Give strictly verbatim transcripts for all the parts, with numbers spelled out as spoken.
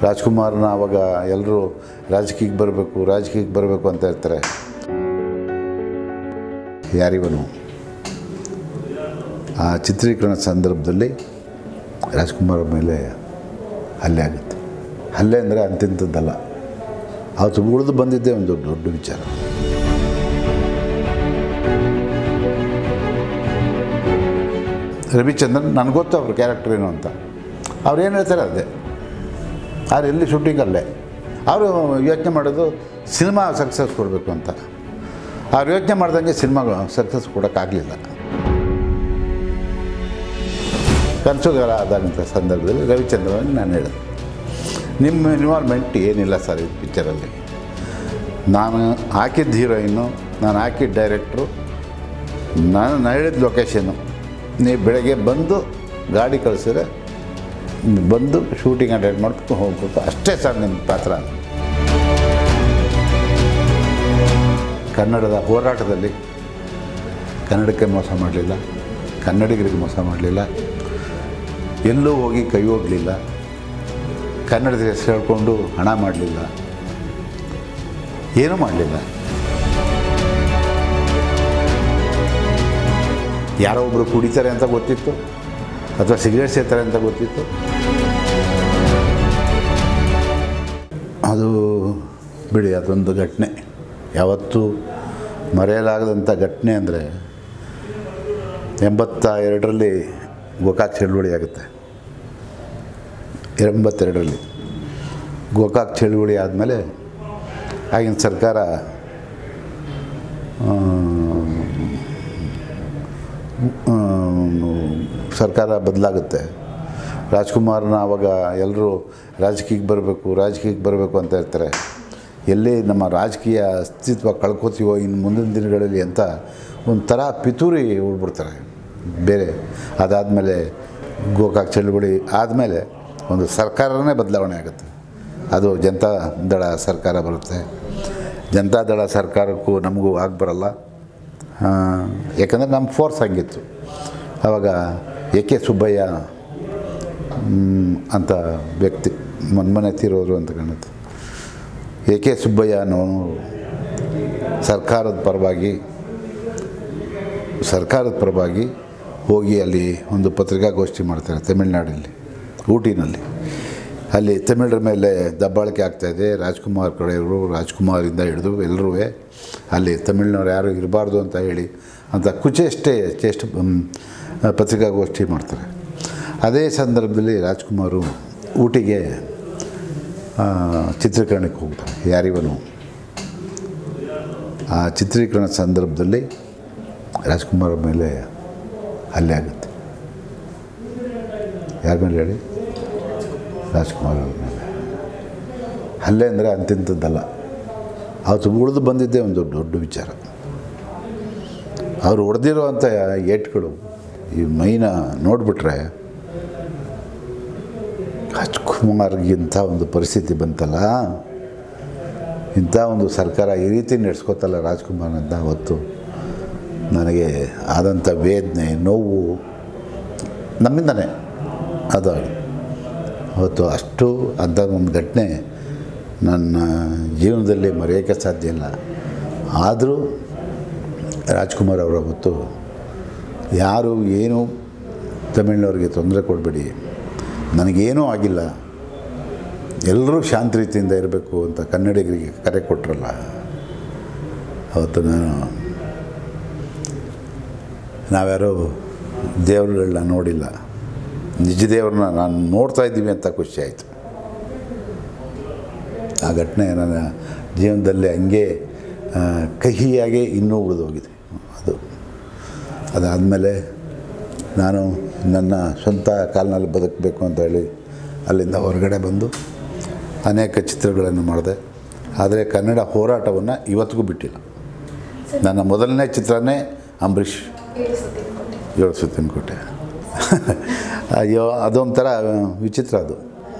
ರಾಜ್ಕುಮಾರ್ನ ಆವಾಗ ಎಲ್ಲರೂ ರಾಜಕೀಯಕ್ಕೆ ಬರಬೇಕು ರಾಜಕೀಯಕ್ಕೆ ಬರಬೇಕು ಅಂತ ಹೇಳ್ತಾರೆ. ಯಾರಿವನು ಆ ಚಿತ್ರೀಕರಣ ಸಂದರ್ಭದಲ್ಲಿ ರಾಜ್ಕುಮಾರ್ ಮೇಲೆ ಹಲ್ಲೆ ಆಗುತ್ತೆ. ಹಲ್ಲೆ ಅಂದರೆ ಅಂತಿಂಥದ್ದಲ್ಲ, ಅವತ್ತು ಉಳಿದು ಬಂದಿದ್ದೇ ಒಂದು ದೊಡ್ಡ ವಿಚಾರ. ರವಿಚಂದ್ರನ್ ನನಗೆ ಗೊತ್ತು ಅವ್ರ ಕ್ಯಾರೆಕ್ಟರ್ ಏನು ಅಂತ. ಅವ್ರು ಏನು ಹೇಳ್ತಾರೆ ಅದೇ, ಅವ್ರು ಎಲ್ಲಿ ಶೂಟಿಂಗಲ್ಲೇ ಅವರು ಯೋಚನೆ ಮಾಡೋದು ಸಿನಿಮಾ ಸಕ್ಸಸ್ ಕೊಡಬೇಕು ಅಂತ. ಅವ್ರು ಯೋಚನೆ ಮಾಡ್ದಂಗೆ ಸಿನಿಮಾ ಸಕ್ಸಸ್ ಕೊಡೋಕ್ಕಾಗಲಿಲ್ಲ. ಕನಸುಗಾರ ಆದಂಥ ಸಂದರ್ಭದಲ್ಲಿ ರವಿಚಂದ್ರನ್ ನಾನು ಹೇಳಿದೆ, ನಿಮ್ಮ ಇನ್ವಾಲ್ವ್ಮೆಂಟ್ ಏನಿಲ್ಲ ಸರ್ ಈ ಪಿಕ್ಚರಲ್ಲಿ. ನಾನು ಹಾಕಿದ್ದ ಹೀರೋಯಿನ್ನು, ನಾನು ಹಾಕಿದ ಡೈರೆಕ್ಟ್ರು, ನಾನು ಹೇಳಿದ ಲೊಕೇಶನ್ನು, ನೀವು ಬೆಳಗ್ಗೆ ಬಂದು ಗಾಡಿ ಕಳಿಸಿದ್ರೆ ಬಂದು ಶೂಟಿಂಗ್ ಅಟೆಂಡ್ ಮಾಡ್ಕೊಂಡು ಹೋಗ್ಬೇಕು, ಅಷ್ಟೇ ಸರ್ ನಿಮ್ಮ ಪಾತ್ರ. ಕನ್ನಡದ ಹೋರಾಟದಲ್ಲಿ ಕನ್ನಡಕ್ಕೆ ಮೋಸ ಮಾಡಲಿಲ್ಲ, ಕನ್ನಡಿಗರಿಗೆ ಮೋಸ ಮಾಡಲಿಲ್ಲ, ಎಲ್ಲೂ ಹೋಗಿ ಕೈ ಹೋಗಲಿಲ್ಲ, ಕನ್ನಡದ ಹೆಸರು ಹೇಳ್ಕೊಂಡು ಹಣ ಮಾಡಲಿಲ್ಲ, ಏನೂ ಮಾಡಲಿಲ್ಲ. ಯಾರೋ ಒಬ್ಬರು ಕುಡಿತಾರೆ ಅಂತ ಗೊತ್ತಿತ್ತು, ಅಥವಾ ಸಿಗರೇಟ್ ಸೇರ್ತಾರೆ ಅಂತ ಗೊತ್ತಿತ್ತು. ಅದು ಬಿಡಿ, ಅದೊಂದು ಘಟನೆ ಯಾವತ್ತೂ ಮರೆಯಲಾಗದಂಥ ಘಟನೆ. ಅಂದರೆ ಎಂಬತ್ತ ಎರಡರಲ್ಲಿ ಗೋಕಾಕ್ ಚಳುವಳಿ ಆಗುತ್ತೆ. ಎಂಬತ್ತೆರಡರಲ್ಲಿ ಗೋಕಾಕ್ ಚಳುವಳಿ ಆದಮೇಲೆ ಆಗಿನ ಸರ್ಕಾರ ಸರ್ಕಾರ ಬದಲಾಗುತ್ತೆ. ರಾಜ್ಕುಮಾರ್ನ ಆವಾಗ ಎಲ್ಲರೂ ರಾಜಕೀಯಕ್ಕೆ ಬರಬೇಕು ರಾಜಕೀಯಕ್ಕೆ ಬರಬೇಕು ಅಂತ ಹೇಳ್ತಾರೆ. ಎಲ್ಲಿ ನಮ್ಮ ರಾಜಕೀಯ ಅಸ್ತಿತ್ವ ಕಳ್ಕೊತೀವೋ ಇನ್ನು ಮುಂದಿನ ದಿನಗಳಲ್ಲಿ ಅಂತ ಒಂಥರ ಪಿತೂರಿ ಉಳ್ಬಿಡ್ತಾರೆ ಬೇರೆ. ಅದಾದಮೇಲೆ ಗೋಕಾಕ್ ಚಳುವಳಿ ಆದಮೇಲೆ ಒಂದು ಸರ್ಕಾರನೇ ಬದಲಾವಣೆ ಆಗುತ್ತೆ. ಅದು ಜನತಾ ದಳ ಸರ್ಕಾರ ಬರುತ್ತೆ. ಜನತಾ ದಳ ಸರ್ಕಾರಕ್ಕೂ ನಮಗೂ ಆಗಿ ಬರಲ್ಲ, ಯಾಕಂದರೆ ನಮ್ಮ ಫೋರ್ಸ್ ಹಂಗಿತ್ತು. ಆವಾಗ ಎ ಕೆ ಸುಬ್ಬಯ್ಯ ಅಂತ ವ್ಯಕ್ತಿ ಮೊನ್ನೆ ತೀರೋರು ಅಂತ ಕಾಣುತ್ತೆ. ಎ ಕೆ ಸುಬ್ಬಯ್ಯನೋ ಸರ್ಕಾರದ ಪರವಾಗಿ ಸರ್ಕಾರದ ಪರವಾಗಿ ಹೋಗಿ ಅಲ್ಲಿ ಒಂದು ಪತ್ರಿಕಾಗೋಷ್ಠಿ ಮಾಡ್ತಾರೆ ತಮಿಳ್ನಾಡಲ್ಲಿ, ಊಟಿನಲ್ಲಿ. ಅಲ್ಲಿ ತಮಿಳರ ಮೇಲೆ ದಬ್ಬಾಳಿಕೆ ಆಗ್ತಾಯಿದೆ. ರಾಜ್ಕುಮಾರ್ ಕಡೆಯವರು, ರಾಜ್ಕುಮಾರಿಂದ ಹಿಡಿದು ಎಲ್ಲರೂ ಅಲ್ಲಿ ತಮಿಳ್ನವ್ರು ಯಾರು ಇರಬಾರ್ದು ಅಂತ ಹೇಳಿ ಅಂತ ಕುಚೇಷ್ಟೇ ಚೇಷ್ಟ ಪತ್ರಿಕಾಗೋಷ್ಠಿ ಮಾಡ್ತಾರೆ. ಅದೇ ಸಂದರ್ಭದಲ್ಲಿ ರಾಜ್ಕುಮಾರು ಊಟಿಗೆ ಚಿತ್ರೀಕರಣಕ್ಕೆ ಹೋಗ್ತಾರೆ. ಯಾರಿವನು ಆ ಚಿತ್ರೀಕರಣ ಸಂದರ್ಭದಲ್ಲಿ ರಾಜ್ಕುಮಾರ್ ಮೇಲೆ ಹಲ್ಲೆ ಆಗುತ್ತೆ. ಯಾರ ಮೇಲೆ ಹೇಳಿ? ರಾಜ್ಕುಮಾರ್ ಅವ್ರ ಮೇಲೆ ಹಲ್ಲೆ ಅಂದರೆ ಅಂತಿಂಥದ್ದಲ್ಲ, ಅವತ್ತು ಉಳಿದು ಬಂದಿದ್ದೇ ಒಂದು ದೊಡ್ಡ ವಿಚಾರ. ಅವರು ಹೊಡೆದಿರೋವಂಥ ಏಟ್ಗಳು ಈ ಮೈನ ನೋಡಿಬಿಟ್ರೆ ರಾಜ್ಕುಮಾರ್ಗಿಂಥ ಒಂದು ಪರಿಸ್ಥಿತಿ ಬಂತಲ್ಲ, ಇಂಥ ಒಂದು ಸರ್ಕಾರ ಈ ರೀತಿ ನಡೆಸ್ಕೋತಲ್ಲ ರಾಜ್ಕುಮಾರ್ ಅಂತ ಅವತ್ತು ನನಗೆ ಆದಂಥ ವೇದನೆ, ನೋವು ನಮ್ಮಿಂದನೇ ಅದು ಅವತ್ತು. ಅಷ್ಟು ಅಂಥ ಒಂದು ಘಟನೆ ನನ್ನ ಜೀವನದಲ್ಲಿ ಮರೆಯೋಕ್ಕೆ ಸಾಧ್ಯ ಇಲ್ಲ. ಆದರೂ ರಾಜ್ಕುಮಾರ್ ಅವರು ಅವತ್ತು ಯಾರು ಏನು ತಮಿಳ್ನವ್ರಿಗೆ ತೊಂದರೆ ಕೊಡಬೇಡಿ, ನನಗೇನೂ ಆಗಿಲ್ಲ, ಎಲ್ಲರೂ ಶಾಂತ ರೀತಿಯಿಂದ ಇರಬೇಕು ಅಂತ ಕನ್ನಡಿಗರಿಗೆ ಕರೆ ಕೊಟ್ಟರಲ್ಲ, ಅವತ್ತು ನಾನು ನಾವ್ಯಾರೋ ದೇವರುಗಳನ್ನ ನೋಡಿಲ್ಲ, ನಿಜ ದೇವ್ರನ್ನ ನಾನು ನೋಡ್ತಾ ಇದ್ದೀವಿ ಅಂತ ಖುಷಿ ಆಯಿತು. ಆ ಘಟನೆ ನನ್ನ ಜೀವನದಲ್ಲಿ ಹಂಗೆ ಕಹಿಯಾಗೆ ಇನ್ನೂ ಉಳಿದೋಗಿದೆ. ಅದು ಅದಾದಮೇಲೆ ನಾನು ನನ್ನ ಸ್ವಂತ ಕಾಲಿನಲ್ಲಿ ಬದುಕಬೇಕು ಅಂತ ಹೇಳಿ ಅಲ್ಲಿಂದ ಹೊರಗಡೆ ಬಂದು ಅನೇಕ ಚಿತ್ರಗಳನ್ನು ಮಾಡಿದೆ. ಆದರೆ ಕನ್ನಡ ಹೋರಾಟವನ್ನು ಇವತ್ತಿಗೂ ಬಿಟ್ಟಿಲ್ಲ. ನನ್ನ ಮೊದಲನೇ ಚಿತ್ರನೇ ಅಂಬರೀಷ್, ಏಳು ಸುತ್ತಿನ ಕೋಟೆ. ಅಯ್ಯೋ ಅದೊಂಥರ ವಿಚಿತ್ರ. ಅದು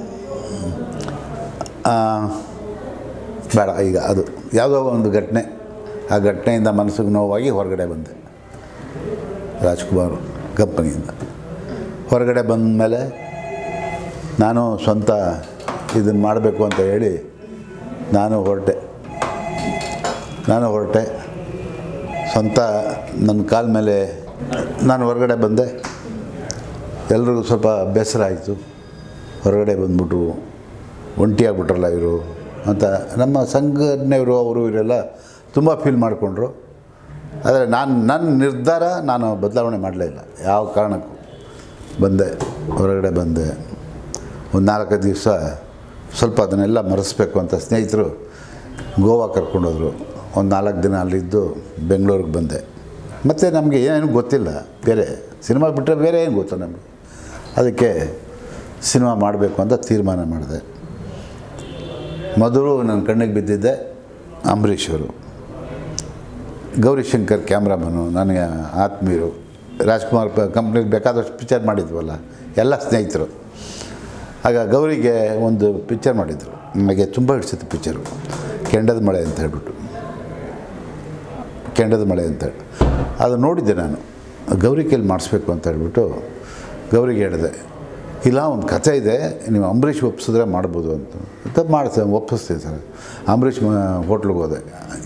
ಬೇಡ ಈಗ, ಅದು ಯಾವುದೋ ಒಂದು ಘಟನೆ, ಆ ಘಟನೆಯಿಂದ ಮನಸ್ಸಿಗೆ ನೋವಾಗಿ ಹೊರಗಡೆ ಬಂದೆ. ರಾಜ್ಕುಮಾರ್ ಕಂಪನಿಯಿಂದ ಹೊರಗಡೆ ಬಂದ ಮೇಲೆ ನಾನು ಸ್ವಂತ ಇದನ್ನು ಮಾಡಬೇಕು ಅಂತ ಹೇಳಿ ನಾನು ಹೊರಟೆ ನಾನು ಹೊರಟೆ ಸ್ವಂತ ನನ್ನ ಕಾಲ ಮೇಲೆ ನಾನು ಹೊರಗಡೆ ಬಂದೆ. ಎಲ್ರಿಗೂ ಸ್ವಲ್ಪ ಬೇಸರ ಆಯಿತು. ಹೊರಗಡೆ ಬಂದ್ಬಿಟ್ಟು ಒಂಟಿಯಾಗ್ಬಿಟ್ರಲ್ಲ ಇವರು ಅಂತ ನಮ್ಮ ಸಂಘಟನೆಯವರು ಅವರು ಇವರೆಲ್ಲ ತುಂಬ ಫೀಲ್ ಮಾಡಿಕೊಂಡ್ರು. ಆದರೆ ನಾನು ನನ್ನ ನಿರ್ಧಾರ ನಾನು ಬದಲಾವಣೆ ಮಾಡಲೇ ಇಲ್ಲ. ಯಾವ ಕಾರಣಕ್ಕೂ ಬಂದೆ, ಹೊರಗಡೆ ಬಂದೆ. ಒಂದು ನಾಲ್ಕು ದಿವಸ ಸ್ವಲ್ಪ ಅದನ್ನೆಲ್ಲ ಮರೆಸ್ಬೇಕು ಅಂತ ಸ್ನೇಹಿತರು ಗೋವಾ ಕರ್ಕೊಂಡೋದ್ರು. ಒಂದು ನಾಲ್ಕು ದಿನ ಅಲ್ಲಿದ್ದು ಬೆಂಗಳೂರಿಗೆ ಬಂದೆ. ಮತ್ತು ನಮಗೆ ಏನೇನು ಗೊತ್ತಿಲ್ಲ, ಬೇರೆ ಸಿನಿಮಾ ಬಿಟ್ಟರೆ ಬೇರೆ ಏನು ಗೊತ್ತು ನಮಗೆ. ಅದಕ್ಕೆ ಸಿನಿಮಾ ಮಾಡಬೇಕು ಅಂತ ತೀರ್ಮಾನ ಮಾಡಿದೆ. ಮೊದಲು ನನ್ನ ಕಣ್ಣಿಗೆ ಬಿದ್ದಿದ್ದೆ ಅಂಬರೀಷ್ ಅವರು, ಗೌರಿಶಂಕರ್ ಕ್ಯಾಮ್ರಾಮನು, ನನಗೆ ಆತ್ಮೀಯರು. ರಾಜ್ಕುಮಾರ್ ಕಂಪ್ನಿಗೆ ಬೇಕಾದಷ್ಟು ಪಿಕ್ಚರ್ ಮಾಡಿದ್ವಲ್ಲ ಎಲ್ಲ ಸ್ನೇಹಿತರು. ಆಗ ಗೌರಿಗೆ ಒಂದು ಪಿಕ್ಚರ್ ಮಾಡಿದರು, ನನಗೆ ತುಂಬ ಹಿಡಿಸಿತ್ತು ಪಿಕ್ಚರು, ಕೆಂಡದ ಮಳೆ ಅಂತ ಹೇಳ್ಬಿಟ್ಟು. ಕೆಂಡದ ಮಳೆ ಅಂತೇಳಿ ಅದು ನೋಡಿದ್ದೆ ನಾನು. ಗೌರಿ ಕೈಲಿ ಮಾಡಿಸ್ಬೇಕು ಅಂತ ಹೇಳ್ಬಿಟ್ಟು ಗೌರಿಗೆ ಹೇಳಿದೆ, ಇಲ್ಲ ಒಂದು ಕಥೆ ಇದೆ, ನೀವು ಅಂಬರೀಷ್ ಒಪ್ಪಿಸಿದ್ರೆ ಮಾಡ್ಬೋದು ಅಂತ. ಅಂತ ಮಾಡ್ತೀನಿ, ಒಪ್ಪಿಸ್ತೀನಿ ಸರ್. ಅಂಬರೀಷ್ ಹೋಟ್ಲಿಗೆ ಹೋದೆ.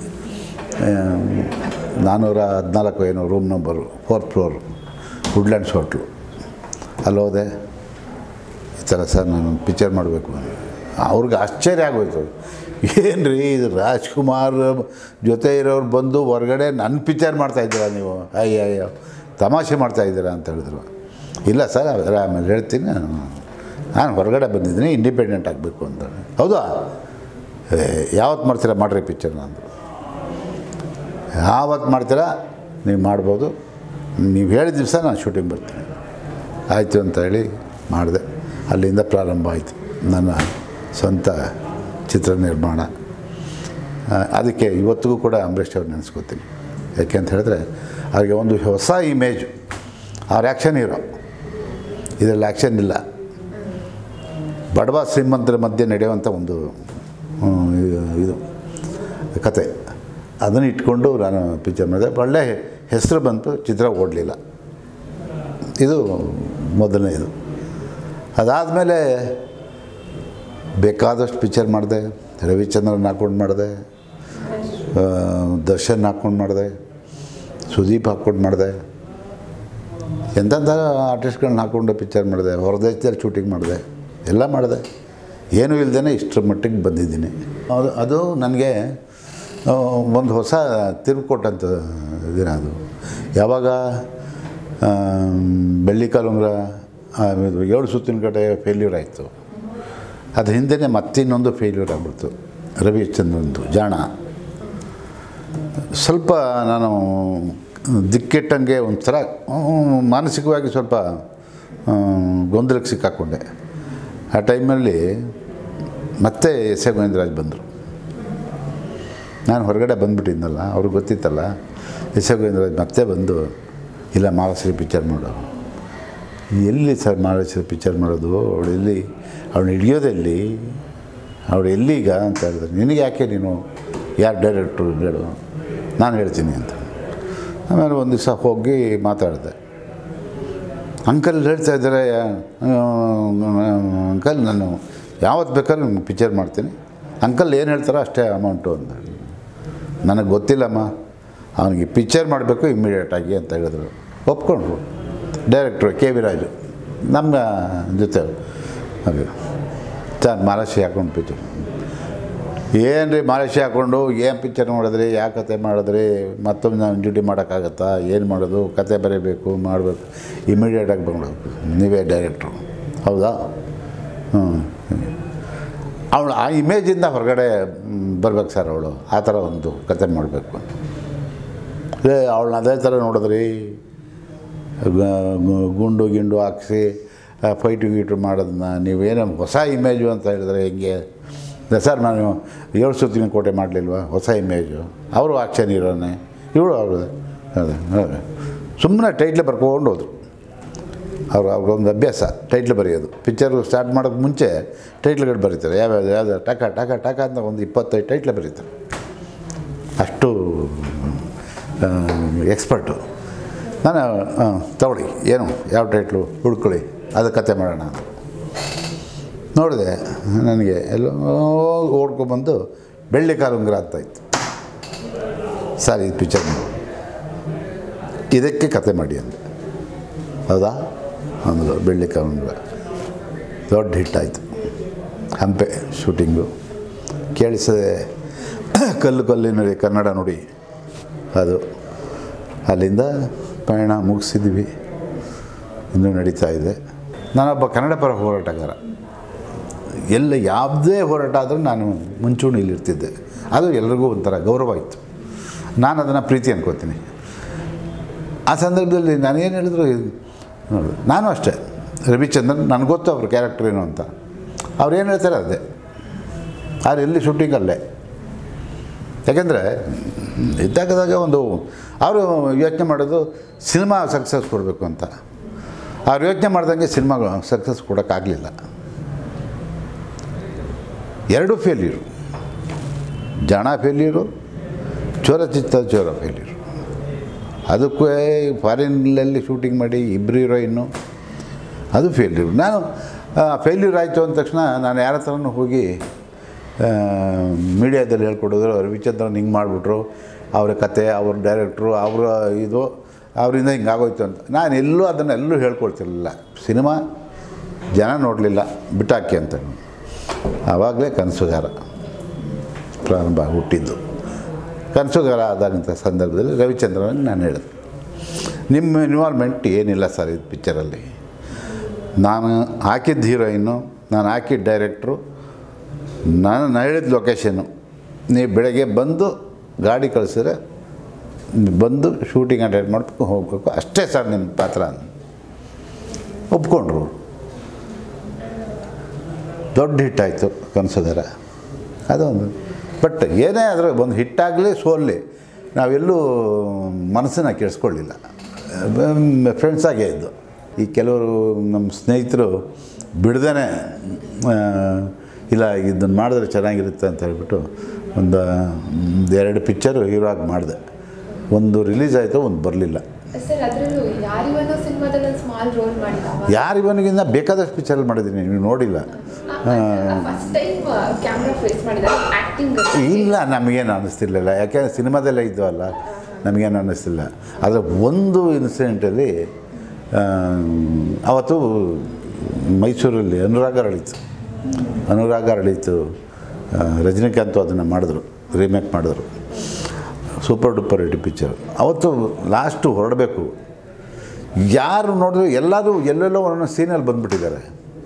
ನಾನ್ನೂರ ಹದಿನಾಲ್ಕು ಏನೋ room number, fourth floor, Woodlands hotel. ಅಲ್ಲಿ ಹೋದೆ. ಈ ಥರ ಸರ್ ನಾನು ಪಿಕ್ಚರ್ ಮಾಡಬೇಕು. ಅವ್ರಿಗೆ ಆಶ್ಚರ್ಯ ಆಗೋಯ್ತು. ಏನು ರೀ ಇದು ರಾಜ್ಕುಮಾರ್ ಜೊತೆ ಇರೋರು ಬಂದು ಹೊರಗಡೆ ನನ್ನ ಪಿಕ್ಚರ್ ಮಾಡ್ತಾಯಿದ್ದೀರಾ ನೀವು, ಅಯ್ಯ ಅಯ್ಯೋ ತಮಾಷೆ ಮಾಡ್ತಾಯಿದ್ದೀರಾ ಅಂತ ಹೇಳಿದ್ರು. ಇಲ್ಲ ಸರ್ ಅದರ ಆಮೇಲೆ ಹೇಳ್ತೀನಿ, ನಾನು ನಾನು ಹೊರಗಡೆ ಬಂದಿದ್ದೀನಿ, ಇಂಡಿಪೆಂಡೆಂಟ್ ಆಗಬೇಕು ಅಂತ. ಹೌದಾ, ಯಾವತ್ತು ಮಾಡ್ತೀರಾ ಮಾಡಿರಿ ಪಿಕ್ಚರ್. ಅಂದರು. ಯಾವತ್ತು ಮಾಡ್ತೀರಾ ನೀವು ಮಾಡ್ಬೋದು, ನೀವು ಹೇಳಿದ ದಿವಸ ನಾನು ಶೂಟಿಂಗ್ ಬರ್ತೀನಿ. ಆಯಿತು ಅಂತ ಹೇಳಿ ಮಾಡಿದೆ. ಅಲ್ಲಿಂದ ಪ್ರಾರಂಭ ಆಯಿತು ನನ್ನ ಸ್ವಂತ ಚಿತ್ರ ನಿರ್ಮಾಣ. ಅದಕ್ಕೆ ಇವತ್ತಿಗೂ ಕೂಡ ಅಂಬರೀಷ್ ಅವ್ರು ನೆನೆಸ್ಕೋತೀನಿ. ಯಾಕೆ ಅಂತ ಹೇಳಿದ್ರೆ ಅವ್ರಿಗೆ ಒಂದು ಹೊಸ ಇಮೇಜು. ಅವ್ರ ಆ್ಯಕ್ಷನ್ ಹೀರೋ, ಇದರಲ್ಲಿ ಆ್ಯಕ್ಷನ್ ಇಲ್ಲ. ಬಡವ ಶ್ರೀಮಂತರ ಮಧ್ಯೆ ನಡೆಯುವಂಥ ಒಂದು ಇದು ಕತೆ, ಅದನ್ನು ಇಟ್ಕೊಂಡು ನಾನು ಪಿಕ್ಚರ್ ಮಾಡಿದೆ. ಒಳ್ಳೆ ಹೆಸರು ಬಂತು, ಚಿತ್ರ ಓಡಲಿಲ್ಲ. ಇದು ಮೊದಲನೇದು. ಅದಾದಮೇಲೆ ಬೇಕಾದಷ್ಟು ಪಿಕ್ಚರ್ ಮಾಡಿದೆ. ರವಿಚಂದ್ರನ್ ಹಾಕ್ಕೊಂಡು ಮಾಡಿದೆ, ದರ್ಶನ್ ಹಾಕ್ಕೊಂಡು ಮಾಡಿದೆ, ಸುದೀಪ್ ಹಾಕ್ಕೊಂಡು ಮಾಡಿದೆ, ಎಂತೆಂಥ ಆರ್ಟಿಸ್ಟ್ಗಳನ್ನ ಹಾಕ್ಕೊಂಡು ಪಿಕ್ಚರ್ ಮಾಡಿದೆ. ಹೊರದೇಶದಲ್ಲಿ ಶೂಟಿಂಗ್ ಮಾಡಿದೆ, ಎಲ್ಲ ಮಾಡಿದೆ. ಏನೂ ಇಲ್ಲದೇ ಇಷ್ಟರ ಮಟ್ಟಿಗೆ ಬಂದಿದ್ದೀನಿ. ಅದು ಅದು ನನಗೆ ಒಂದು ಹೊಸ ತಿರುವು ಕೊಟ್ಟಂಥ ದಿನ ಅದು. ಯಾವಾಗ ಬೆಳ್ಳಿ ಕಾಲುಂಗ್ರ ಏಳು ಸುತ್ತಿನ ಕಡೆ ಫೇಲ್ಯೂರ್ ಆಯಿತು, ಅದು ಹಿಂದೆ ಮತ್ತಿನ್ನೊಂದು ಫೇಲ್ಯೂರ್ ಆಗ್ಬಿಡ್ತು, ರವಿಚಂದ್ರನ್ದು ಜಾಣ. ಸ್ವಲ್ಪ ನಾನು ದಿಕ್ಕೆಟ್ಟಂಗೆ ಒಂಥರ ಮಾನಸಿಕವಾಗಿ ಸ್ವಲ್ಪ ಗೊಂದಲಕ್ಕೆ ಸಿಕ್ಕಾಕ್ಕೊಂಡೆ. ಆ ಟೈಮಲ್ಲಿ ಮತ್ತೆ ಎಸ್ ಎ ಗೋವಿಂದರಾಜ್ ಬಂದರು. ನಾನು ಹೊರಗಡೆ ಬಂದುಬಿಟ್ಟಿದ್ನಲ್ಲ, ಅವ್ರಿಗೆ ಗೊತ್ತಿತ್ತಲ್ಲ. ಎಸ್ ಎ ಗೋವಿಂದರಾಜ್ ಮತ್ತೆ ಬಂದು, ಇಲ್ಲ ಮಾಲಾಶ್ರೀ ಪಿಕ್ಚರ್ ಮಾಡು. ಎಲ್ಲಿ ಸರ್ ಮಾಲಾಶ್ರೀ ಪಿಕ್ಚರ್ ಮಾಡೋದು, ಅವಳು ಎಲ್ಲಿ, ಅವಳು ಹಿಡಿಯೋದೆಲ್ಲಿ, ಅವಳು ಎಲ್ಲಿಗ ಅಂತ ಹೇಳಿದ್ರೆ, ನಿನಗೆ ಯಾಕೆ, ನೀನು ಯಾರು ಡೈರೆಕ್ಟ್ರು ಹೇಳು, ನಾನು ಹೇಳ್ತೀನಿ ಅಂತ. ಆಮೇಲೆ ಒಂದು ದಿವಸ ಹೋಗಿ ಮಾತಾಡಿದೆ. ಅಂಕಲ್ ಹೇಳ್ತಾ ಇದ್ದಾರೆ, ಅಂಕಲ್ ನಾನು ಯಾವತ್ತು ಬೇಕಾದ್ರೂ ನಿಮ್ಗೆ ಪಿಕ್ಚರ್ ಮಾಡ್ತೀನಿ, ಅಂಕಲ್ ಏನು ಹೇಳ್ತಾರೋ ಅಷ್ಟೇ ಅಮೌಂಟು ಅಂತ. ನನಗೆ ಗೊತ್ತಿಲ್ಲಮ್ಮ, ಅವನಿಗೆ ಪಿಕ್ಚರ್ ಮಾಡಬೇಕು ಇಮ್ಮಿಡಿಯೇಟಾಗಿ ಅಂತ ಹೇಳಿದ್ರು. ಒಪ್ಕೊಂಡ್ರು. ಡೈರೆಕ್ಟ್ರು ಕೆ ವಿ ರಾಜು ನಮ್ಮ ಜೊತೆ. ಹಾಗೆ ಸರ್ ಮಾಲಾಶ್ರೀ ಹಾಕ್ಕೊಂಡು ಪಿಕ್ಚರ್. ಏನು ರೀ ಮಾಲಾಶ್ರೀ ಹಾಕ್ಕೊಂಡು ಏನು ಪಿಕ್ಚರ್ ಮಾಡಿದ್ರಿ, ಯಾವ ಕತೆ ಮಾಡಿದ್ರಿ, ಮತ್ತೊಮ್ಮೆ ನಾನು ಡ್ಯೂಟಿ ಮಾಡೋಕ್ಕಾಗತ್ತಾ, ಏನು ಮಾಡೋದು, ಕತೆ ಬರೀಬೇಕು ಮಾಡಬೇಕು, ಇಮಿಡಿಯೇಟಾಗಿ ಬಂದ್ಬಿಡ್ಬೇಕು, ನೀವೇ ಡೈರೆಕ್ಟ್ರು. ಹೌದಾ? ಹ್ಞೂ. ಅವಳು ಆ ಇಮೇಜಿಂದ ಹೊರಗಡೆ ಬರ್ಬೇಕು ಸರ್, ಅವಳು ಆ ಥರ ಒಂದು ಕತೆ ಮಾಡಬೇಕು. ಏ ಅವಳನ್ನ ಅದೇ ಥರ ನೋಡಿದ್ರಿ, ಗುಂಡು ಗಿಂಡು ಹಾಕ್ಸಿ ಫೈಟು ಗೀಟು ಮಾಡೋದನ್ನ ನೀವೇನೋ ಹೊಸ ಇಮೇಜು ಅಂತ ಹೇಳಿದ್ರೆ ಹೆಂಗೆ ಸರ್? ನಾನು ಏಳು ಸುತ್ತಿನ ಕೋಟೆ ಮಾಡಲಿಲ್ವಾ, ಹೊಸ ಇಮೇಜು. ಅವರು ಆಕ್ಷನ್ ಇರೋನೆ, ಇವಳು ಅವರು ಅದೇ ಅದೇ ಸುಮ್ಮನೆ ಟೈಟ್ಲ್ ಬರ್ಕೊಂಡು ಹೋದರು. ಅವರು ಅವ್ರಿಗೊಂದು ಅಭ್ಯಾಸ ಟೈಟ್ಲ್ ಬರೆಯೋದು. ಪಿಕ್ಚರು ಸ್ಟಾರ್ಟ್ ಮಾಡೋಕ್ಕೆ ಮುಂಚೆ ಟೈಟ್ಲ್ಗಳು ಬರೀತಾರೆ. ಯಾವ್ಯಾವುದು ಯಾವ್ದು ಟಕ ಟಕ ಟಕ ಅಂತ ಒಂದು ಇಪ್ಪತ್ತೈದು ಟೈಟ್ಲ್ ಬರೀತಾರೆ. ಅಷ್ಟು ಎಕ್ಸ್ಪರ್ಟು. ನಾನು ತಗೊಳ್ಳಿ, ಏನು ಯಾವ ಟೈಟ್ಲು ಹುಡ್ಕೊಳ್ಳಿ, ಅದು ಕತೆ ಮಾಡೋಣ. ನೋಡಿದೆ, ನನಗೆ ಎಲ್ಲೋ ಓಡ್ಕೊಬಂದು ಬೆಳ್ಳಿ ಕಾಲುಂಗುರ ಆಗ್ತಾಯಿತ್ತು. ಸರ್ ಇದು ಪಿಕ್ಚರ್ ಇದಕ್ಕೆ ಕತೆ ಮಾಡಿ ಅಂದೆ. ಹೌದಾ ಅಂದರು. ಬೆಳ್ಳಿ ಕಾಲುಂಗುರ ದೊಡ್ಡ ಹಿಟ್ಟಾಯಿತು. ಹಂಪೆ ಶೂಟಿಂಗು ಕೇಳಿಸದೆ ಕಲ್ಲು ಕಲ್ಲಿನಲ್ಲಿ ಕನ್ನಡ ನುಡಿ ಅದು. ಅಲ್ಲಿಂದ ಪಯಣ ಮುಗಿಸಿದ್ವಿ, ಇನ್ನೂ ನಡೀತಾ ಇದೆ. ನಾನೊಬ್ಬ ಕನ್ನಡ ಪರ ಹೋರಾಟಗಾರ. ಎಲ್ಲ ಯಾವುದೇ ಹೋರಾಟ ಆದರೂ ನಾನು ಮುಂಚೂಣಿಯಲ್ಲಿರ್ತಿದ್ದೆ. ಅದು ಎಲ್ರಿಗೂ ಒಂಥರ ಗೌರವ ಇತ್ತು. ನಾನು ಅದನ್ನು ಪ್ರೀತಿ ಅನ್ಕೋತೀನಿ. ಆ ಸಂದರ್ಭದಲ್ಲಿ ನಾನೇನು ಹೇಳಿದ್ರು ನೋಡಿ, ನಾನು ಅಷ್ಟೇ. ರವಿಚಂದ್ರನ್ ನನಗೆ ಗೊತ್ತು ಅವ್ರ ಕ್ಯಾರೆಕ್ಟರ್ ಏನು ಅಂತ. ಅವ್ರು ಏನು ಹೇಳ್ತಾರೆ ಅದೇ. ಅವ್ರು ಎಲ್ಲಿ ಶೂಟಿಂಗ್ ಅಲ್ಲೇ. ಯಾಕೆಂದರೆ ಇದ್ದಾಗದಾಗ ಒಂದು ಅವರು ಯೋಚನೆ ಮಾಡೋದು ಸಿನಿಮಾ ಸಕ್ಸಸ್ ಕೊಡಬೇಕು ಅಂತ. ಅವ್ರು ಯೋಚನೆ ಮಾಡ್ದಂಗೆ ಸಿನಿಮಾ ಸಕ್ಸಸ್ ಕೊಡೋಕ್ಕಾಗಲಿಲ್ಲ. ಎರಡೂ ಫೇಲ್ಯೂರು. ಜಾಣ ಫೇಲ್ಯೂರು, ಚೋರ ಚಿತ್ತ ಚೋರ ಫೇಲ್ಯೂರು. ಅದಕ್ಕೂ ಫಾರಿನ್ನಲ್ಲಿ ಶೂಟಿಂಗ್ ಮಾಡಿ ಇಬ್ಬರು ಹೀರೋಯಿನ್ನು, ಅದು ಫೇಲ್ಯೂರು. ನಾನು ಫೇಲ್ಯೂರ್ ಆಯಿತು ಅಂದ ತಕ್ಷಣ ನಾನು ಯಾರ ಹತ್ರನೂ ಹೋಗಿ ಮೀಡಿಯಾದಲ್ಲಿ ಹೇಳ್ಕೊಡಿದ್ರು, ರವಿಚಂದ್ರನ್ ಹಿಂಗೆ ಮಾಡಿಬಿಟ್ರು, ಅವರ ಕತೆ, ಅವ್ರ ಡೈರೆಕ್ಟ್ರು, ಅವರ ಇದು ಅವರಿಂದ ಹಿಂಗೆ ಆಗೋಯ್ತು ಅಂತ ನಾನು ಎಲ್ಲೂ ಅದನ್ನೆಲ್ಲೂ ಹೇಳ್ಕೊಳ್ತಿರಲಿಲ್ಲ. ಸಿನಿಮಾ ಜನ ನೋಡಲಿಲ್ಲ, ಬಿಟ್ಟಾಕಿ ಅಂತ. ಆವಾಗಲೇ ಕನಸುಗಾರ ಪ್ರಾರಂಭ ಹುಟ್ಟಿದ್ದು. ಕನಸುಗಾರ ಆದಂಥ ಸಂದರ್ಭದಲ್ಲಿ ರವಿಚಂದ್ರನಿಗೆ ನಾನು ಹೇಳಿದೆ, ನಿಮ್ಮ ಇನ್ವಾಲ್ವ್ಮೆಂಟ್ ಏನಿಲ್ಲ ಸರ್ ಇದು ಪಿಕ್ಚರಲ್ಲಿ. ನಾನು ಹಾಕಿದ್ದ ಹೀರೋಯಿನ್ನು, ನಾನು ಹಾಕಿದ್ದ ಡೈರೆಕ್ಟ್ರು, ನಾನು ಹೇಳಿದ ಲೊಕೇಶನ್ನು, ನೀವು ಬೆಳಗ್ಗೆ ಬಂದು ಗಾಡಿ ಕಳಿಸಿದ್ರೆ ಬಂದು ಶೂಟಿಂಗ್ ಅಟೆಂಡ್ ಮಾಡ್ಬೇಕು ಹೋಗಬೇಕು, ಅಷ್ಟೇ ಸರ್ ನಿಮ್ಮ ಪಾತ್ರ ಅಂತ ಒಪ್ಕೊಂಡ್ರು. ದೊಡ್ಡ ಹಿಟ್ಟಾಯಿತು ಕನಸುಗಾರ. ಅದೊಂದು. ಬಟ್ ಏನೇ ಆದರೂ ಒಂದು ಹಿಟ್ಟಾಗಲಿ ಸೋಲ್ಲಿ ನಾವೆಲ್ಲೂ ಮನಸ್ಸನ್ನು ಕೆಡಿಸ್ಕೊಳ್ಳಿಲ್ಲ. ಫ್ರೆಂಡ್ಸಾಗೇ ಇದ್ದು. ಈ ಕೆಲವರು ನಮ್ಮ ಸ್ನೇಹಿತರು ಬಿಡ್ದೇ ಇಲ್ಲ ಇದನ್ನು ಮಾಡಿದ್ರೆ ಚೆನ್ನಾಗಿರುತ್ತೆ ಅಂತ ಹೇಳ್ಬಿಟ್ಟು ಒಂದು ಎರಡು ಪಿಕ್ಚರು ಹೀರೋ ಆಗಿ ಮಾಡಿದೆ. ಒಂದು ರಿಲೀಸ್ ಆಯಿತು, ಒಂದು ಬರಲಿಲ್ಲ. ಯಾರಿವನಿಗಿಂತ ಬೇಕಾದಷ್ಟು ಪಿಕ್ಚರಲ್ಲಿ ಮಾಡಿದ್ದೀನಿ, ನೀವು ನೋಡಿಲ್ಲ. ಇಲ್ಲ, ನಮಗೇನು ಅನ್ನಿಸ್ತಿರ್ಲಿಲ್ಲ. ಯಾಕೆಂದರೆ ಸಿನಿಮಾದಲ್ಲೇ ಇದ್ದವಲ್ಲ, ನಮಗೇನು ಅನ್ನಿಸ್ತಿಲ್ಲ. ಆದರೆ ಒಂದು ಇನ್ಸಿಡೆಂಟಲ್ಲಿ ಅವತ್ತು ಮೈಸೂರಲ್ಲಿ ಅನುರಾಗ ಅರಳಿತು ಅನುರಾಗ ಅರಳಿತು ರಜನಿಕಾಂತ್ ಅದನ್ನು ಮಾಡಿದ್ರು, ರೀಮೇಕ್ ಮಾಡಿದ್ರು. Super duper hit picture. ಅವತ್ತು ಲಾಸ್ಟು ಹೊರಡಬೇಕು, ಯಾರು ನೋಡಿದ್ರು ಎಲ್ಲರೂ ಎಲ್ಲೆಲ್ಲೋ ಒಂದೊಂದು ಸೀನಲ್ಲಿ ಬಂದುಬಿಟ್ಟಿದ್ದಾರೆ.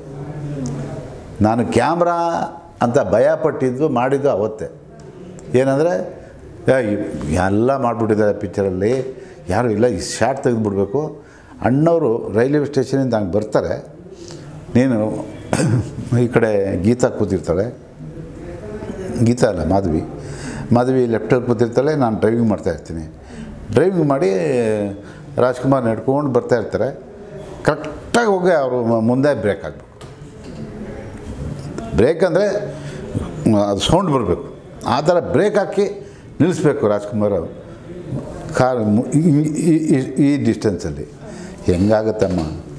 ನಾನು ಕ್ಯಾಮ್ರಾ ಅಂತ ಭಯಪಟ್ಟಿದ್ದು ಮಾಡಿದ್ದು ಅವತ್ತೇ. ಏನಂದರೆ ಎಲ್ಲ ಮಾಡಿಬಿಟ್ಟಿದ್ದಾರೆ ಪಿಕ್ಚರಲ್ಲಿ, ಯಾರು ಇಲ್ಲ, ಈ ಶಾರ್ಟ್ ತೆಗೆದುಬಿಡ್ಬೇಕು. ಅಣ್ಣವರು ರೈಲ್ವೆ ಸ್ಟೇಷನಿಂದ ಹಂಗೆ ಬರ್ತಾರೆ, ನೀನು ಈ ಕಡೆ ಗೀತಾ ಕೂತಿರ್ತಾಳೆ, ಗೀತಾ ಅಲ್ಲ ಮಾಧವಿ, ಮಾಧವಿ ಲೆಫ್ಟಲ್ಲಿ ಕೂತಿರ್ತಾಳೆ, ನಾನು ಡ್ರೈವಿಂಗ್ ಮಾಡ್ತಾಯಿರ್ತೀನಿ. ಡ್ರೈವಿಂಗ್ ಮಾಡಿ ರಾಜ್ಕುಮಾರ್ ನಡ್ಕೊಂಡು ಬರ್ತಾಯಿರ್ತಾರೆ. ಕರೆಕ್ಟಾಗಿ ಹೋಗಿ ಅವರು ಮುಂದೆ ಬ್ರೇಕ್ ಆಗಬೇಕು. ಬ್ರೇಕ್ ಅಂದರೆ ಅದು ಸೌಂಡ್ ಬರಬೇಕು, ಆ ಥರ ಬ್ರೇಕ್ ಹಾಕಿ ನಿಲ್ಲಿಸ್ಬೇಕು ರಾಜ್ಕುಮಾರ್ ಕಾರ್ ಈ ಡಿಸ್ಟೆನ್ಸಲ್ಲಿ. ಹೆಂಗಾಗುತ್ತಮ್ಮ,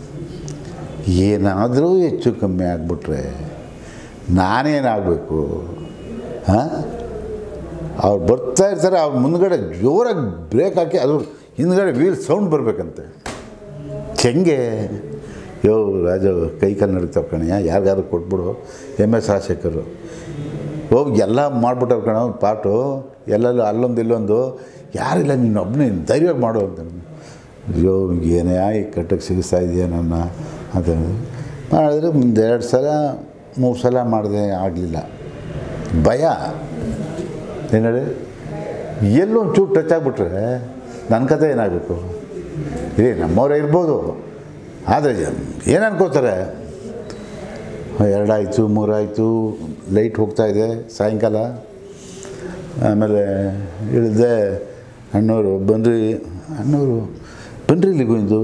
ಏನಾದರೂ ಹೆಚ್ಚು ಕಮ್ಮಿ ಆಗಿಬಿಟ್ರೆ ನಾನೇನಾಗಬೇಕು? ಹಾಂ, ಅವ್ರು ಬರ್ತಾ ಇರ್ತಾರೆ, ಅವ್ರ ಮುಂದ್ಗಡೆ ಜೋರಾಗಿ ಬ್ರೇಕ್ ಹಾಕಿ ಅದು ಹಿಂದ್ಗಡೆ ವೀಲ್ ಸೌಂಡ್ ಬರಬೇಕಂತೆ. ಹೆಂಗೆ? ಯೋ ರಾಜು ಕೈ ಕಾಲು ನಡೀತಾವೆ ಕಣಯ್ಯ, ಯಾರಿಗಾರು ಕೊಟ್ಬಿಡು. ಎಮ್ ಎಸ್ ರಾಜಶೇಖರು ಹೋಗಿ ಎಲ್ಲ ಮಾಡ್ಬಿಟ್ಟವ್ರು ಕಣ ಪಾಟು, ಎಲ್ಲೆಲ್ಲೂ ಅಲ್ಲೊಂದು ಇಲ್ಲೊಂದು, ಯಾರಿಲ್ಲ, ನೀನು ಒಬ್ಬನೇ ಧೈರ್ಯವಾಗಿ ಮಾಡು ಅಂತ. ಅಯ್ಯೋ ಏನೇ ಈ ಕಟ್ಟಕ್ಕೆ ಸಿಗಿಸ್ತಾ ಇದೆಯಾ ನನ್ನ ಅಂತ ಮಾಡಿದ್ರೆ ಒಂದು ಎರಡು ಸಲ ಮೂರು ಸಲ ಮಾಡಿದೆ, ಆಗಲಿಲ್ಲ. ಭಯ ಏನು ಹೇಳಿ, ಎಲ್ಲೊಂದು ಚೂರು ಟಚ್ ಆಗಿಬಿಟ್ರೆ ನನ್ನ ಕತೆ ಏನಾಗಬೇಕು? ಇದೇ ನಮ್ಮವರೇ ಇರ್ಬೋದು, ಆದರೆ ಏನು ಅನ್ಕೋತಾರೆ, ಎರಡಾಯಿತು ಮೂರಾಯಿತು, ಲೈಟ್ ಹೋಗ್ತಾಯಿದೆ ಸಾಯಂಕಾಲ. ಆಮೇಲೆ ಇಳಿದೆ, ಅಣ್ಣವರು ಬಂದ್ರಿ, ಅಣ್ಣವರು ಬನ್ರಿ ಇಲ್ಲಿಗೂ ಇದು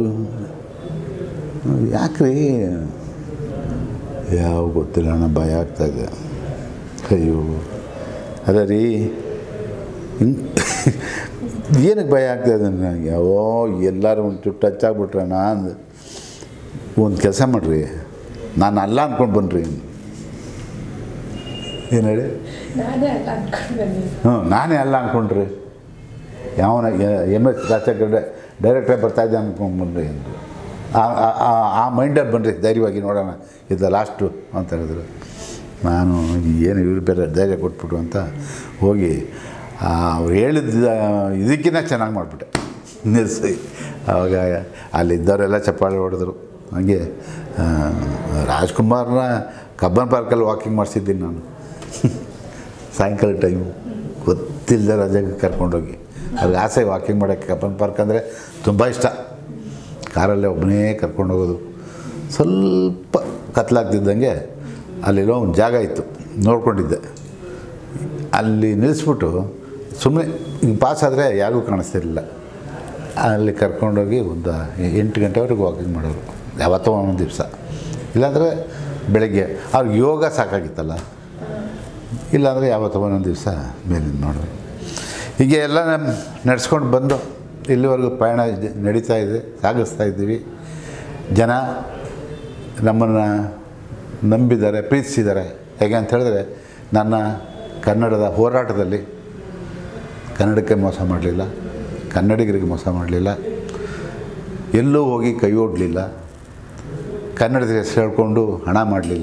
ಯಾಕ್ರಿ? ಯಾವ ಗೊತ್ತಿಲ್ಲ ಅಣ್ಣ, ಭಯ ಆಗ್ತಾಯಿದೆ. ಅಯ್ಯೋ ಅದ ರೀ, ಹಿಂಗೆ ಏನಕ್ಕೆ ಭಯ ಆಗ್ತಾಯಿದೆ ನನಗೆ? ಓ ಎಲ್ಲರೂ ಒಂದು ಟಚ್ ಆಗಿಬಿಟ್ರಣ್ಣ ಅಂದು. ಒಂದು ಕೆಲಸ ಮಾಡಿರಿ, ನಾನು ಅಲ್ಲ ಅಂದ್ಕೊಂಡು ಬನ್ನಿರಿ. ಏನು ಹೇಳಿ? ಹ್ಞೂ ನಾನೇ ಅಲ್ಲ ಅಂದ್ಕೊಂಡ್ರಿ. ಯಾವನ ಎಮ್ ಎಸ್ ರಾಜಶೇಖರ್ ಡೈರೆಕ್ಟ್ರಾಗಿ ಬರ್ತಾಯಿದ್ದೆ ಅಂದ್ಕೊಂಡ್ಬಂದ್ರಿ ಅಂದರು. ಆ ಮೈಂಡಲ್ಲಿ ಬನ್ನಿರಿ ಧೈರ್ಯವಾಗಿ ನೋಡೋಣ ಇದು ಲಾಸ್ಟು ಅಂತ ಹೇಳಿದ್ರು. ನಾನು ಏನು ಇವ್ರು ಬೇರೆ ಧೈರ್ಯ ಕೊಟ್ಬಿಟ್ಟು ಅಂತ ಹೋಗಿ ಅವ್ರು ಹೇಳಿದ ಇದಕ್ಕಿಂತ ಚೆನ್ನಾಗಿ ಮಾಡಿಬಿಟ್ಟೆ ನಿಲ್ಲಿಸಿ. ಆವಾಗ ಅಲ್ಲಿದ್ದವರೆಲ್ಲ ಚಪ್ಪಾಳೆ ಹೊಡೆದ್ರು. ಹಾಗೆ ರಾಜ್ಕುಮಾರ್ನ ಕಬ್ಬನ್ ಪಾರ್ಕಲ್ಲಿ ವಾಕಿಂಗ್ ಮಾಡಿಸಿದ್ದೀನಿ ನಾನು ಸಾಯಂಕಾಲ ಟೈಮು. ಗೊತ್ತಿಲ್ಲದೆ ರಜೆಗೆ ಕರ್ಕೊಂಡೋಗಿ ಅವ್ರಿಗೆ ಆಸೆ ವಾಕಿಂಗ್ ಮಾಡೋಕ್ಕೆ. ಕಬ್ಬನ್ ಪಾರ್ಕ್ ಅಂದರೆ ತುಂಬ ಇಷ್ಟ. ಕಾರಲ್ಲೇ ಒಬ್ಬನೇ ಕರ್ಕೊಂಡೋಗೋದು. ಸ್ವಲ್ಪ ಕತ್ಲಾಗ್ತಿದ್ದಂಗೆ ಅಲ್ಲೆಲ್ಲೋ ಒಂದು ಜಾಗ ಇತ್ತು, ನೋಡ್ಕೊಂಡಿದ್ದೆ. ಅಲ್ಲಿ ನಿಲ್ಲಿಸ್ಬಿಟ್ಟು ಸುಮ್ಮನೆ ಹಿಂಗೆ ಪಾಸ್ ಆದರೆ ಯಾರಿಗೂ ಕಾಣಿಸ್ತಿರಲಿಲ್ಲ. ಅಲ್ಲಿ ಕರ್ಕೊಂಡೋಗಿ ಒಂದು ಎಂಟು ಗಂಟೆವರೆಗೂ ವಾಕಿಂಗ್ ಮಾಡೋರು ಯಾವತ್ತೋ ಒಂದೊಂದು ದಿವಸ. ಇಲ್ಲಾಂದರೆ ಬೆಳಗ್ಗೆ ಅವ್ರಿಗೆ ಯೋಗ ಸಾಕಾಗಿತ್ತಲ್ಲ, ಇಲ್ಲಾಂದರೆ ಯಾವತ್ತೋ ಒಂದೊಂದು ದಿವಸ ಮೇಲಿಂದ ಮಾಡೋರು. ಹೀಗೆ ಎಲ್ಲ ನಡೆಸ್ಕೊಂಡು ಬಂದು ಇಲ್ಲಿವರೆಗೂ ಪಯಣ ನಡೀತಾ ಇದೆ, ಸಾಗಿಸ್ತಾ ಇದ್ದೀವಿ. ಜನ ನಮ್ಮನ್ನು ನಂಬಿದ್ದಾರೆ, ಪ್ರೀತಿಸಿದ್ದಾರೆ. ಹೇಗೆ ಅಂತ ಹೇಳಿದ್ರೆ ನನ್ನ ಕನ್ನಡದ ಹೋರಾಟದಲ್ಲಿ ಕನ್ನಡಕ್ಕೆ ಮೋಸ ಮಾಡಲಿಲ್ಲ, ಕನ್ನಡಿಗರಿಗೆ ಮೋಸ ಮಾಡಲಿಲ್ಲ, ಎಲ್ಲೂ ಹೋಗಿ ಕೈ ಒಡ್ಲಿಲ್ಲ, ಕನ್ನಡದ ಹೆಸರು ಹೇಳ್ಕೊಂಡು ಹಣ ಮಾಡಲಿಲ್ಲ,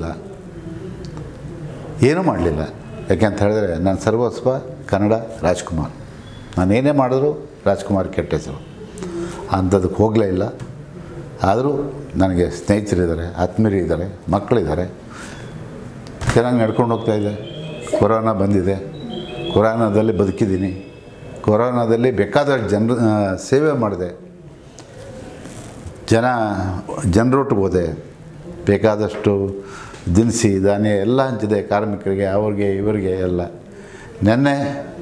ಏನೂ ಮಾಡಲಿಲ್ಲ. ಯಾಕೆ ಅಂತ ಹೇಳಿದ್ರೆ ನನ್ನ ಸರ್ವಸ್ವ ಕನ್ನಡ ರಾಜ್ಕುಮಾರ್. ನಾನೇನೇ ಮಾಡಿದ್ರು ರಾಜ್ಕುಮಾರ್ ಕೆಟ್ಟ ಹೆಸರು ಅಂಥದಕ್ಕೆ ಹೋಗಲೇ ಇಲ್ಲ. ಆದರೂ ನನಗೆ ಸ್ನೇಹಿತರಿದ್ದಾರೆ, ಆತ್ಮೀಯರಿದ್ದಾರೆ, ಮಕ್ಕಳಿದ್ದಾರೆ. ಚೆನ್ನಾಗಿ ನಡ್ಕೊಂಡು ಹೋಗ್ತಾಯಿದೆ. ಕೊರೋನಾ ಬಂದಿದೆ, ಕೊರೋನಾದಲ್ಲಿ ಬದುಕಿದ್ದೀನಿ. ಕೊರೋನಾದಲ್ಲಿ ಬೇಕಾದಷ್ಟು ಜನರು ಸೇವೆ ಮಾಡಿದೆ. ಜನ ಜನರೊಟ್ಟಿಗೆ ಹೋದೆ, ಬೇಕಾದಷ್ಟು ದಿನಸಿ ಧಾನ್ಯ ಎಲ್ಲ ಹಂಚಿದೆ ಕಾರ್ಮಿಕರಿಗೆ, ಅವ್ರಿಗೆ ಇವರಿಗೆ ಎಲ್ಲ. ನೆನ್ನೆ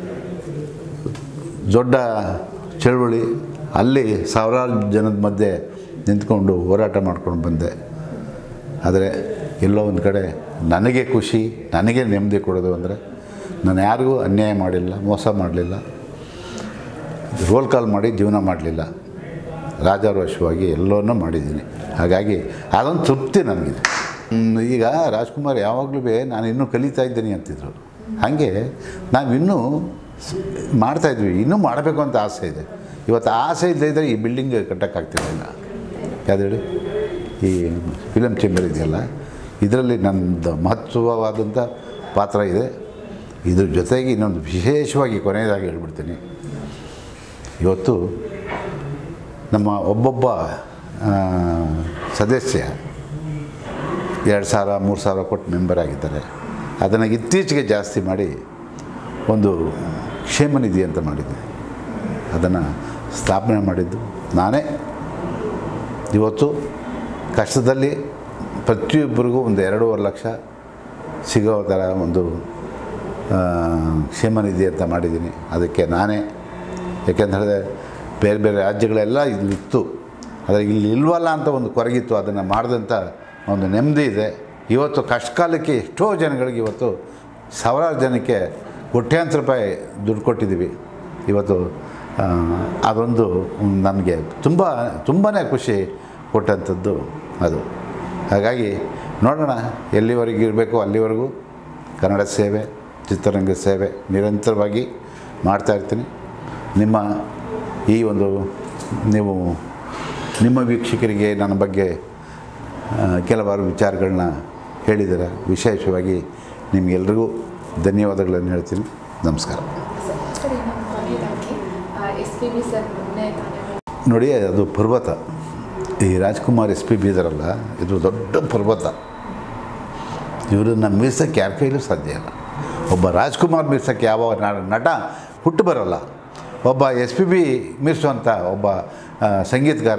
ದೊಡ್ಡ ಚಳುವಳಿ, ಅಲ್ಲಿ ಸಾವಿರಾರು ಜನದ ಮಧ್ಯೆ ನಿಂತ್ಕೊಂಡು ಹೋರಾಟ ಮಾಡ್ಕೊಂಡು ಬಂದೆ. ಆದರೆ ಎಲ್ಲೋ ಒಂದು ಕಡೆ ನನಗೆ ಖುಷಿ, ನನಗೆ ನೆಮ್ಮದಿ ಕೊಡೋದು ಅಂದರೆ ನಾನು ಯಾರಿಗೂ ಅನ್ಯಾಯ ಮಾಡಿಲ್ಲ, ಮೋಸ ಮಾಡಲಿಲ್ಲ, ರೋಲ್ ಕಾಲ್ ಮಾಡಿ ಜೀವನ ಮಾಡಲಿಲ್ಲ. ರಾಜಾರೋಷವಾಗಿ ಎಲ್ಲವನ್ನೂ ಮಾಡಿದ್ದೀನಿ. ಹಾಗಾಗಿ ಅದೊಂದು ತೃಪ್ತಿ ನನಗಿದೆ. ಈಗ ರಾಜ್ಕುಮಾರ್ ಯಾವಾಗಲೂ ನಾನು ಇನ್ನೂ ಕಲಿತಾ ಇದ್ದೀನಿ ಅಂತಿದ್ರು. ಹಾಗೆ ನಾವು ಇನ್ನೂ ಮಾಡ್ತಾಯಿದ್ವಿ, ಇನ್ನೂ ಮಾಡಬೇಕು ಅಂತ ಆಸೆ ಇದೆ. ಇವತ್ತು ಆಸೆ ಇಲ್ಲದಿದ್ದರೆ ಈ ಬಿಲ್ಡಿಂಗ್ ಕಟ್ಟೋಕ್ಕಾಗ್ತಿರಲಿಲ್ಲ. ಯಾವ್ದು ಹೇಳಿ, ಈ ಫಿಲಮ್ ಚೇಂಬರ್ ಇದೆಯಲ್ಲ, ಇದರಲ್ಲಿ ನನ್ನದು ಮಹತ್ವವಾದಂಥ ಪಾತ್ರ ಇದೆ. ಇದ್ರ ಜೊತೆಗೆ ಇನ್ನೊಂದು ವಿಶೇಷವಾಗಿ ಕೊನೆಯದಾಗಿ ಹೇಳ್ಬಿಡ್ತೀನಿ. ಇವತ್ತು ನಮ್ಮ ಒಬ್ಬೊಬ್ಬ ಸದಸ್ಯ ಎರಡು ಸಾವಿರ ಮೂರು ಸಾವಿರ ಕೊಟ್ಟು ಮೆಂಬರ್ ಆಗಿದ್ದಾರೆ. ಅದನ್ನು ಇತ್ತೀಚೆಗೆ ಜಾಸ್ತಿ ಮಾಡಿ ಒಂದು ಕ್ಷೇಮ ನಿಧಿ ಅಂತ ಮಾಡಿದ್ದೆ. ಅದನ್ನು ಸ್ಥಾಪನೆ ಮಾಡಿದ್ದು ನಾನೇ. ಇವತ್ತು ಕಷ್ಟದಲ್ಲಿ ಪ್ರತಿಯೊಬ್ಬರಿಗೂ ಒಂದು ಎರಡೂವರೆ ಲಕ್ಷ ಸಿಗೋ ಥರ ಒಂದು ಕ್ಷೇಮ ನಿಧಿ ಅಂತ ಮಾಡಿದ್ದೀನಿ. ಅದಕ್ಕೆ ನಾನೇ, ಯಾಕೆಂತ ಹೇಳಿದ್ರೆ ಬೇರೆ ಬೇರೆ ರಾಜ್ಯಗಳೆಲ್ಲ ಇಲ್ಲಿತ್ತು, ಆದರೆ ಇಲ್ಲಿ ಇಲ್ವಲ್ಲ ಅಂತ ಒಂದು ಕೊರಗಿತ್ತು. ಅದನ್ನು ಮಾಡಿದಂಥ ಒಂದು ನೆಮ್ಮದಿ ಇದೆ. ಇವತ್ತು ಕಷ್ಟಕಾಲಕ್ಕೆ ಎಷ್ಟೋ ಜನಗಳಿಗೆ, ಇವತ್ತು ಸಾವಿರಾರು ಜನಕ್ಕೆ ಕೋಟ್ಯಾಂತರ ರೂಪಾಯಿ ದುಡ್ಡು ಕೊಟ್ಟಿದ್ದೀವಿ. ಇವತ್ತು ಅದೊಂದು ನನಗೆ ತುಂಬ ತುಂಬಾ ಖುಷಿ ಕೊಟ್ಟಂಥದ್ದು ಅದು. ಹಾಗಾಗಿ ನೋಡೋಣ, ಎಲ್ಲಿವರೆಗೂ ಇರಬೇಕು ಅಲ್ಲಿವರೆಗೂ ಕನ್ನಡ ಸೇವೆ, ಚಿತ್ರರಂಗ ಸೇವೆ ನಿರಂತರವಾಗಿ ಮಾಡ್ತಾಯಿರ್ತೀನಿ. ನಿಮ್ಮ ಈ ಒಂದು ನೀವು ನಿಮ್ಮ ವೀಕ್ಷಕರಿಗೆ ನನ್ನ ಬಗ್ಗೆ ಕೆಲವಾರು ವಿಚಾರಗಳನ್ನ ಹೇಳಿದ್ದೀರ. ವಿಶೇಷವಾಗಿ ನಿಮಗೆಲ್ರಿಗೂ ಧನ್ಯವಾದಗಳನ್ನು ಹೇಳ್ತೀನಿ. ನಮಸ್ಕಾರ. ನೋಡಿ, ಅದು ಪರ್ವತ. ಈ ರಾಜ್ಕುಮಾರ್ ಎಸ್ ಪಿ ಬಿ ಇದಾರಲ್ಲ, ಇದು ದೊಡ್ಡ ಪರ್ವತ. ಇವರನ್ನು ಮೀರ್ಸೋಕ್ಕೆ ಯಾರ ಕೈಲೂ ಸಾಧ್ಯ ಇಲ್ಲ. ಒಬ್ಬ ರಾಜ್ಕುಮಾರ್ ಮೀರ್ಸೋಕ್ಕೆ ಯಾವ ನಟ ಹುಟ್ಟು ಬರೋಲ್ಲ. ಒಬ್ಬ ಎಸ್ ಪಿ ಬಿ ಮೀರಿಸುವಂಥ ಒಬ್ಬ ಸಂಗೀತಗಾರ,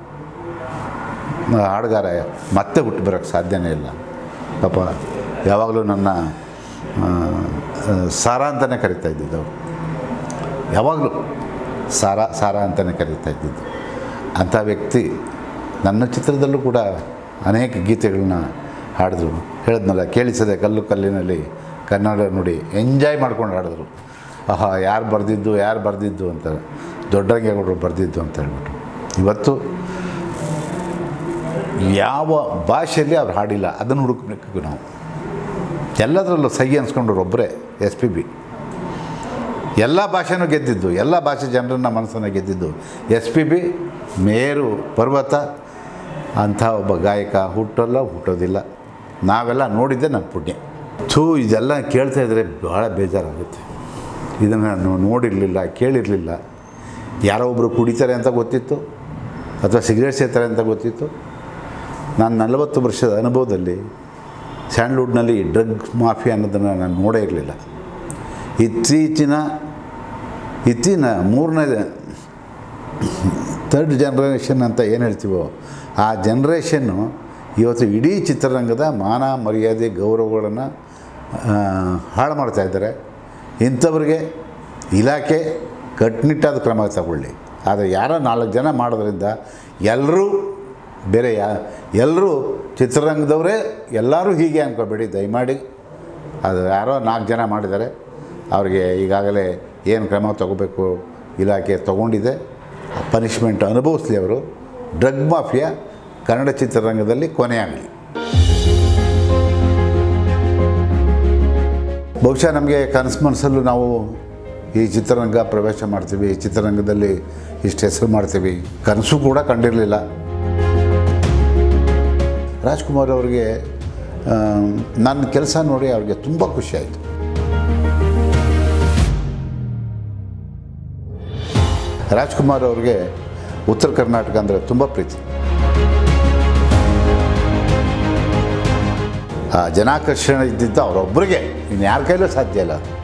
ಹಾಡುಗಾರ ಮತ್ತೆ ಹುಟ್ಟು ಬರೋಕ್ಕೆ ಸಾಧ್ಯನೇ ಇಲ್ಲ. ಪಾಪ ಯಾವಾಗಲೂ ನನ್ನ ಸಾರಾ ಅಂತಲೇ ಕರೀತಾ ಇದ್ದಿದ್ದು ಅವರು. ಯಾವಾಗಲೂ ಸಾರಾ ಸಾರಾ ಅಂತಲೇ ಕರೀತಾ ಇದ್ದಿದ್ದು ಅಂಥ ವ್ಯಕ್ತಿ. ನನ್ನ ಚಿತ್ರದಲ್ಲೂ ಕೂಡ ಅನೇಕ ಗೀತೆಗಳನ್ನ ಹಾಡಿದ್ರು. ಹೇಳಿದ್ನಲ್ಲ, ಕೇಳಿಸದೆ ಕಲ್ಲು ಕಲ್ಲಿನಲ್ಲಿ ಕನ್ನಡ ನುಡಿ ಎಂಜಾಯ್ ಮಾಡ್ಕೊಂಡು ಹಾಡಿದ್ರು. ಆಹಾ, ಯಾರು ಬರೆದಿದ್ದು ಯಾರು ಬರೆದಿದ್ದು ಅಂತ, ದೊಡ್ಡರಂಗೇಗೌಡರು ಬರೆದಿದ್ದು ಅಂತ ಹೇಳ್ಬಿಟ್ಟು. ಇವತ್ತು ಯಾವ ಭಾಷೆಯಲ್ಲಿ ಅವ್ರು ಹಾಡಿಲ್ಲ, ಅದನ್ನು ಹುಡುಕಬೇಕು ನಾವು. ಎಲ್ಲದರಲ್ಲೂ ಸಹಿ ಅನ್ಸ್ಕೊಂಡ್ರು ಒಬ್ಬರೇ ಎಸ್ ಪಿ ಬಿ. ಎಲ್ಲ ಭಾಷೆನೂ ಗೆದ್ದಿದ್ದು, ಎಲ್ಲ ಭಾಷೆ ಜನರನ್ನ ಮನಸ್ಸನ್ನು ಗೆದ್ದಿದ್ದು ಎಸ್ ಪಿ ಬಿ. ಮೇರು ಪರ್ವತ ಅಂಥ ಒಬ್ಬ ಗಾಯಕ ಹುಟ್ಟಲ್ಲ, ಹುಟ್ಟೋದಿಲ್ಲ. ನಾವೆಲ್ಲ ನೋಡಿದ್ದೆ ನಮ್ಮ ಪುಣ್ಯ. ಥೂ, ಇದೆಲ್ಲ ಕೇಳ್ತಾ ಇದ್ದರೆ ಭಾಳ ಬೇಜಾರಾಗುತ್ತೆ. ಇದನ್ನು ನಾನು ನೋಡಿರಲಿಲ್ಲ, ಕೇಳಿರಲಿಲ್ಲ. ಯಾರೋ ಒಬ್ಬರು ಕುಡಿತಾರೆ ಅಂತ ಗೊತ್ತಿತ್ತು, ಅಥವಾ ಸಿಗರೇಟ್ ಸೇರ್ತಾರೆ ಅಂತ ಗೊತ್ತಿತ್ತು. ನಾನು ನಲವತ್ತು ವರ್ಷದ ಅನುಭವದಲ್ಲಿ ಸ್ಯಾಂಡ್ಲ್ವುಡ್ನಲ್ಲಿ ಡ್ರಗ್ ಮಾಫಿಯಾ ಅನ್ನೋದನ್ನು ನಾನು ನೋಡೇ ಇರಲಿಲ್ಲ. ಇತ್ತೀಚಿನ ಇತ್ತೀನ ಮೂರನೇ ಥರ್ಡ್ ಜನ್ರೇಷನ್ ಅಂತ ಏನು ಹೇಳ್ತೀವೋ ಆ ಜನ್ರೇಷನ್ನು ಇವತ್ತು ಇಡೀ ಚಿತ್ರರಂಗದ ಮಾನ ಮರ್ಯಾದೆ ಗೌರವಗಳನ್ನು ಹಾಳು ಮಾಡ್ತಾಯಿದ್ದಾರೆ. ಇಂಥವ್ರಿಗೆ ಇಲಾಖೆ ಕಟ್ಟುನಿಟ್ಟಾದ ಕ್ರಮ ತಗೊಳ್ಳಿ. ಆದರೆ ಯಾರೋ ನಾಲ್ಕು ಜನ ಮಾಡೋದ್ರಿಂದ ಎಲ್ಲರೂ ಬೇರೆ ಯಾ ಎಲ್ಲರೂ ಚಿತ್ರರಂಗದವರೇ ಎಲ್ಲರೂ ಹೀಗೆ ಅಂದ್ಕೊಬೇಡಿ ದಯಮಾಡಿ. ಅದು ಯಾರೋ ನಾಲ್ಕು ಜನ ಮಾಡಿದ್ದಾರೆ, ಅವ್ರಿಗೆ ಈಗಾಗಲೇ ಏನು ಕ್ರಮ ತಗೋಬೇಕು ಇಲಾಖೆ ತಗೊಂಡಿದೆ. ಪನಿಷ್ಮೆಂಟ್ ಅನುಭವಿಸ್ಲಿ ಅವರು. ಡ್ರಗ್ ಮಾಫಿಯಾ ಕನ್ನಡ ಚಿತ್ರರಂಗದಲ್ಲಿ ಕೊನೆಯಾಗಲಿ. ಬಹುಶಃ ನಮಗೆ ಕನಸು ಮನಸ್ಸಲ್ಲೂ ನಾವು ಈ ಚಿತ್ರರಂಗ ಪ್ರವೇಶ ಮಾಡ್ತೀವಿ, ಈ ಚಿತ್ರರಂಗದಲ್ಲಿ ಇಷ್ಟು ಹೆಸರು ಮಾಡ್ತೀವಿ, ಕನಸು ಕೂಡ ಕಂಡಿರಲಿಲ್ಲ. ರಾಜ್ಕುಮಾರ್ ಅವ್ರಿಗೆ ನನ್ನ ಕೆಲಸ ನೋಡಿ ಅವ್ರಿಗೆ ತುಂಬ ಖುಷಿಯಾಯಿತು. ರಾಜ್ಕುಮಾರ್ ಅವ್ರಿಗೆ ಉತ್ತರ ಕರ್ನಾಟಕ ಅಂದರೆ ತುಂಬ ಪ್ರೀತಿ. ಆ ಜನಾಕರ್ಷಣೆ ಇದ್ದಿದ್ದು ಅವರೊಬ್ಬರಿಗೆ, ಇನ್ನು ಯಾರ ಕೈಲೂ ಸಾಧ್ಯ ಇಲ್ಲ.